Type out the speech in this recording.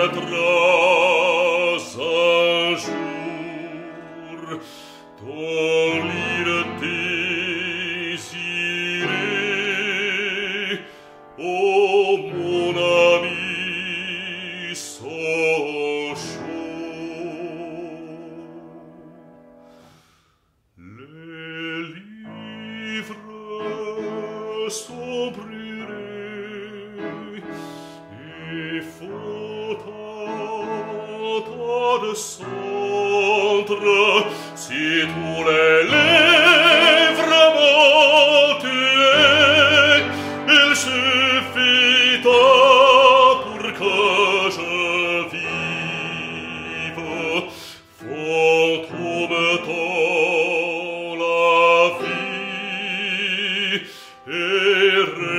viendras un jour ton lyre désiré, oh mon ami Sancho. Les livres sont brûlés et font un tas de cendres. Si tous les lèvres m'ont tué, il suffit pour que je vive. Fantôme dans la vie et